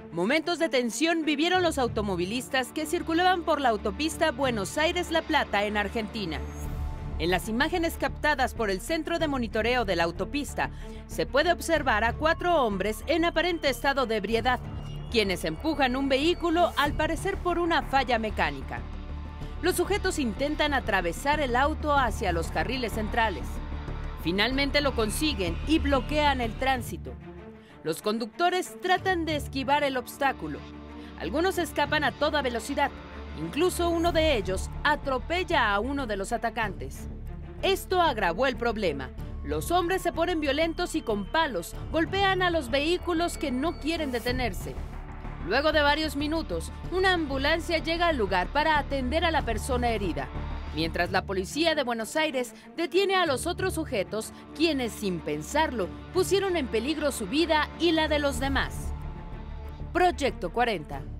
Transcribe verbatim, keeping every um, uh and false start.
Momentos de tensión vivieron los automovilistas que circulaban por la autopista Buenos Aires-La Plata en Argentina. En las imágenes captadas por el centro de monitoreo de la autopista, se puede observar a cuatro hombres en aparente estado de ebriedad, quienes empujan un vehículo al parecer por una falla mecánica. Los sujetos intentan atravesar el auto hacia los carriles centrales. Finalmente lo consiguen y bloquean el tránsito. Los conductores tratan de esquivar el obstáculo. Algunos escapan a toda velocidad. Incluso uno de ellos atropella a uno de los atacantes. Esto agravó el problema. Los hombres se ponen violentos y con palos golpean a los vehículos que no quieren detenerse. Luego de varios minutos, una ambulancia llega al lugar para atender a la persona herida, mientras la policía de Buenos Aires detiene a los otros sujetos, quienes sin pensarlo pusieron en peligro su vida y la de los demás. Proyecto cuarenta.